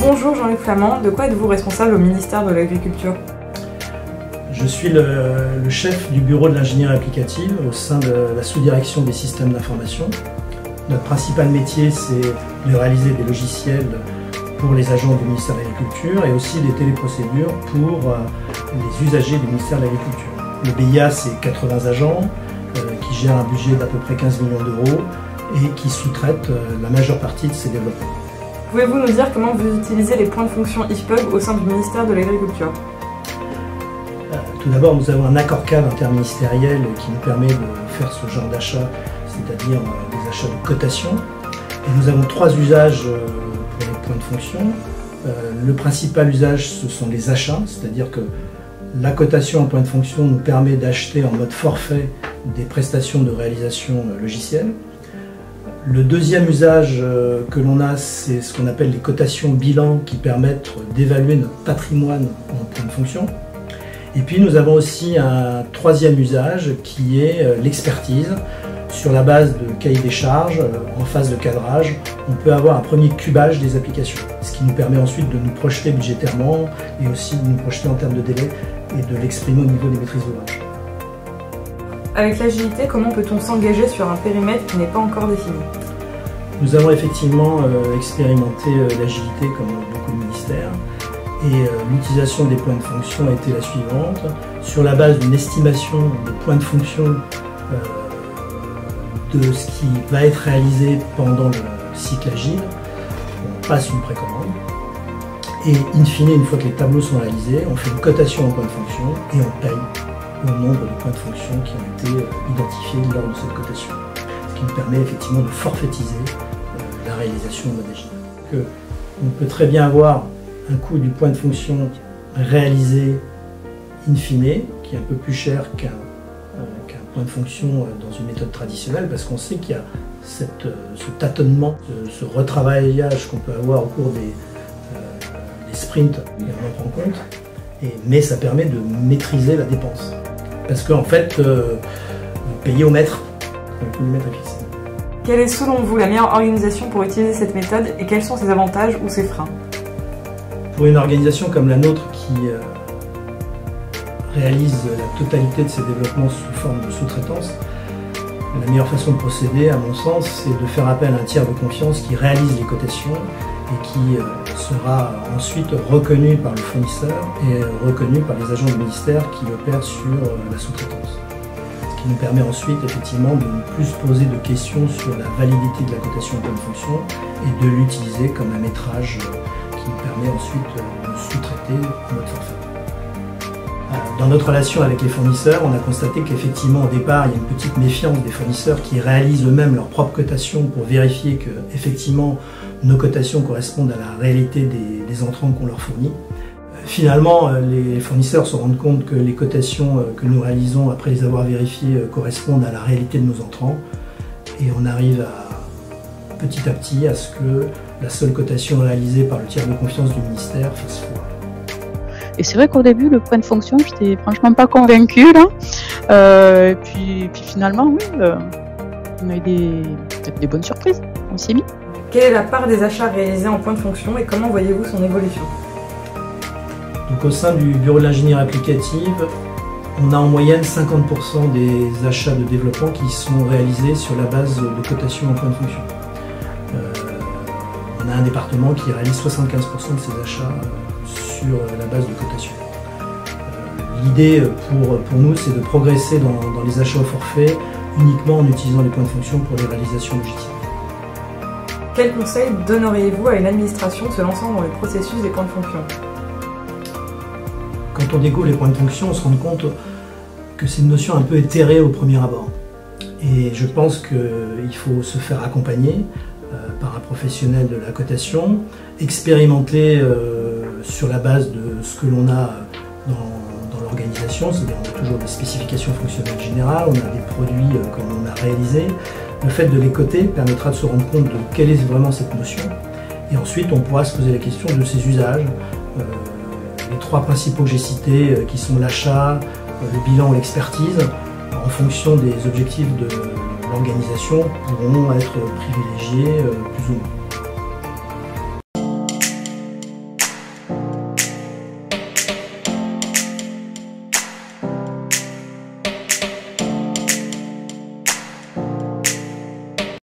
Bonjour Jean-Luc Flamand, de quoi êtes-vous responsable au ministère de l'Agriculture? Je suis le chef du bureau de l'ingénierie applicative au sein de la sous-direction des systèmes d'information. Notre principal métier, c'est de réaliser des logiciels pour les agents du ministère de l'Agriculture et aussi des téléprocédures pour les usagers du ministère de l'Agriculture. Le BIA, c'est 80 agents qui gèrent un budget d'à peu près 15 millions d'euros et qui sous-traitent la majeure partie de ces développements. Pouvez-vous nous dire comment vous utilisez les points de fonction IFPUB au sein du ministère de l'Agriculture? Tout d'abord, nous avons un accord cadre interministériel qui nous permet de faire ce genre d'achat, c'est-à-dire des achats de cotation. Et nous avons 3 usages pour les points de fonction. Le principal usage, ce sont les achats, c'est-à-dire que la cotation en point de fonction nous permet d'acheter en mode forfait des prestations de réalisation logicielle. Le deuxième usage que l'on a, c'est ce qu'on appelle les cotations bilan qui permettent d'évaluer notre patrimoine en point de fonction. Et puis nous avons aussi un troisième usage qui est l'expertise. Sur la base de cahiers des charges, en phase de cadrage, on peut avoir un premier cubage des applications, ce qui nous permet ensuite de nous projeter budgétairement et aussi de nous projeter en termes de délai et de l'exprimer au niveau des maîtrises d'ouvrage. Avec l'agilité, comment peut-on s'engager sur un périmètre qui n'est pas encore défini? Nous avons effectivement expérimenté l'agilité comme beaucoup de ministères et l'utilisation des points de fonction a été la suivante. Sur la base d'une estimation de points de fonction de ce qui va être réalisé pendant le cycle agile, on passe une précommande et in fine, une fois que les tableaux sont réalisés, on fait une cotation en points de fonction et on paye au nombre de points de fonction qui ont été identifiés lors de cette cotation. Ce qui nous permet effectivement de forfaitiser la réalisation en mode agile. On peut très bien avoir un coût du point de fonction réalisé in fine, qui est un peu plus cher qu'un point de fonction dans une méthode traditionnelle, parce qu'on sait qu'il y a ce tâtonnement, ce retravaillage qu'on peut avoir au cours des sprints, et on en prend compte, mais ça permet de maîtriser la dépense. Parce qu'en fait, vous payez au mètre, le coût du mètre est fixé. Quelle est selon vous la meilleure organisation pour utiliser cette méthode et quels sont ses avantages ou ses freins? Pour une organisation comme la nôtre qui réalise la totalité de ses développements sous forme de sous-traitance, la meilleure façon de procéder, à mon sens, c'est de faire appel à un tiers de confiance qui réalise les cotations et qui sera ensuite reconnu par le fournisseur et reconnu par les agents du ministère qui opèrent sur la sous-traitance. Ce qui nous permet ensuite effectivement de ne plus se poser de questions sur la validité de la cotation en point de fonction et de l'utiliser comme un métrage qui nous permet ensuite de sous-traiter en mode forfait. Dans notre relation avec les fournisseurs, on a constaté qu'effectivement au départ il y a une petite méfiance des fournisseurs qui réalisent eux-mêmes leurs propres cotations pour vérifier que effectivement nos cotations correspondent à la réalité des entrants qu'on leur fournit. Finalement, les fournisseurs se rendent compte que les cotations que nous réalisons après les avoir vérifiées correspondent à la réalité de nos entrants et on arrive petit à petit à ce que la seule cotation réalisée par le tiers de confiance du ministère fasse foi. Et c'est vrai qu'au début, le point de fonction, je n'étais franchement pas convaincue là. Puis finalement, oui, on a eu peut-être des bonnes surprises. On s'y est mis. Quelle est la part des achats réalisés en point de fonction et comment voyez-vous son évolution? Donc, au sein du bureau de l'ingénierie applicative, on a en moyenne 50% des achats de développement qui sont réalisés sur la base de cotation en point de fonction. On a un département qui réalise 75% de ses achats sur la base de cotation. L'idée pour nous, c'est de progresser dans les achats au forfait uniquement en utilisant les points de fonction pour les réalisations logicielles. Quel conseil donneriez-vous à une administration se lançant dans le processus des points de fonction? Quand on découvre les points de fonction, on se rend compte que c'est une notion un peu éthérée au premier abord. Et je pense qu'il faut se faire accompagner par un professionnel de la cotation, expérimenter sur la base de ce que l'on a dans l'organisation, c'est-à-dire on a toujours des spécifications fonctionnelles générales, on a des produits que l'on a réalisés. Le fait de les coter permettra de se rendre compte de quelle est vraiment cette notion. Et ensuite, on pourra se poser la question de ses usages. Les 3 principaux que j'ai cités, qui sont l'achat, le bilan et l'expertise, en fonction des objectifs de l'organisation, pourront être privilégiés plus ou moins.